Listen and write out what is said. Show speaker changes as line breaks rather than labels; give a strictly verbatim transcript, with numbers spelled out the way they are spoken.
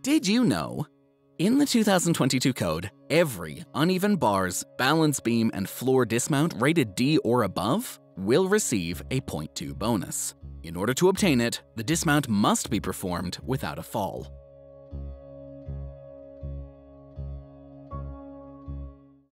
Did you know? In the two thousand twenty-two code, every uneven bars, balance beam, and floor dismount rated D or above will receive a zero point two bonus. In order to obtain it, the dismount must be performed without a fall.